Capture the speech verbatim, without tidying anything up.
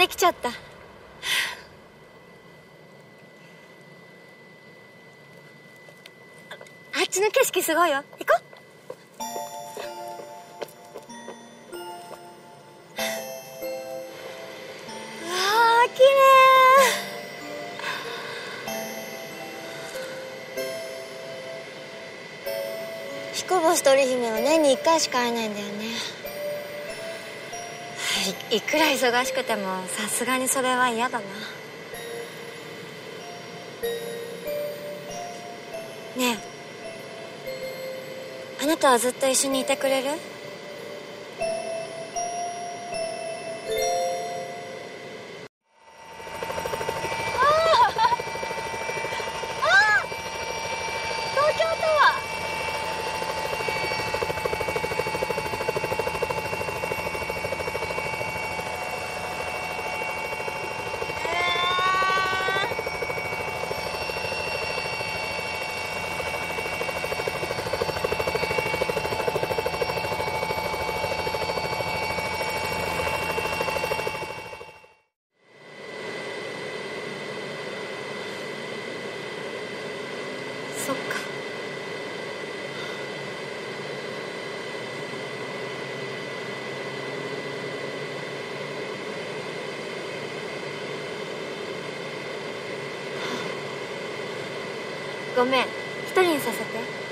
きちゃった。あっちの景色すごいよ。行こう。うわー、綺麗。彦星と織姫は年にいっかいしか会えないんだよね。い, いくら忙しくてもさすがにそれは嫌だな。ねえ、あなたはずっと一緒にいてくれる？東京タワー。そっか。ごめん、一人にさせて。